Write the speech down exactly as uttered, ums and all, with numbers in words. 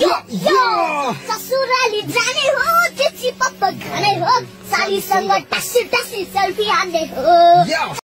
ससुराली जाने हो चिची पप्पा खाने हो सालीसँग टस्सी टस्सी सेल्फी हान्ने हो